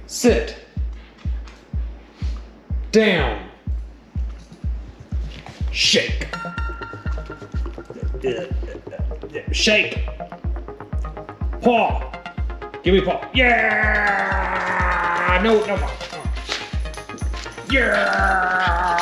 Sit. Down. Shake. Shake. Paw. Give me paw. Yeah! No, no more. Yeah!